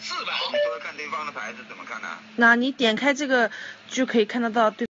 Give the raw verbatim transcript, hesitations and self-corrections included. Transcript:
四百。 说看对方的牌子怎么看呢？ 那你点开这个就可以看得到对。